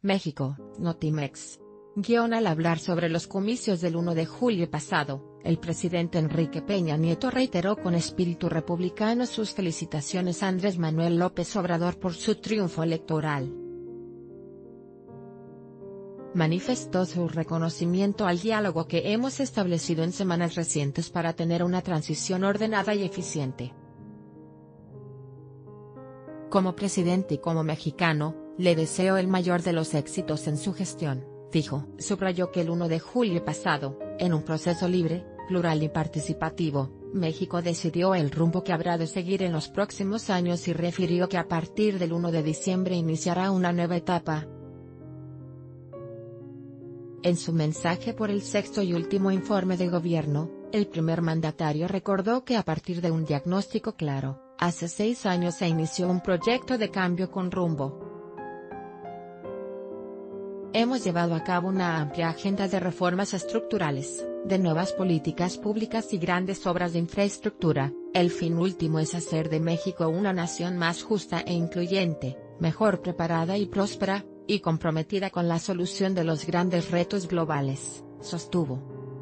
México, Notimex. Al hablar sobre los comicios del 1 de julio pasado, el presidente Enrique Peña Nieto reiteró con espíritu republicano sus felicitaciones a Andrés Manuel López Obrador por su triunfo electoral. Manifestó su reconocimiento al diálogo que hemos establecido en semanas recientes para tener una transición ordenada y eficiente. Como presidente y como mexicano, le deseo el mayor de los éxitos en su gestión, dijo. Subrayó que el 1 de julio pasado, en un proceso libre, plural y participativo, México decidió el rumbo que habrá de seguir en los próximos años y refirió que a partir del 1 de diciembre iniciará una nueva etapa. En su mensaje por el sexto y último informe de gobierno, el primer mandatario recordó que a partir de un diagnóstico claro, hace 6 años se inició un proyecto de cambio con rumbo. Hemos llevado a cabo una amplia agenda de reformas estructurales, de nuevas políticas públicas y grandes obras de infraestructura. El fin último es hacer de México una nación más justa e incluyente, mejor preparada y próspera, y comprometida con la solución de los grandes retos globales, sostuvo.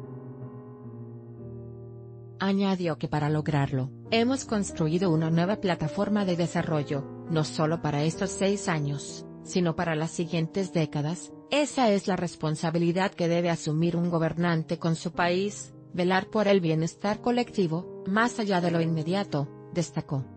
Añadió que para lograrlo, hemos construido una nueva plataforma de desarrollo, no solo para estos 6 años, sino para las siguientes décadas. Esa es la responsabilidad que debe asumir un gobernante con su país, velar por el bienestar colectivo, más allá de lo inmediato, destacó.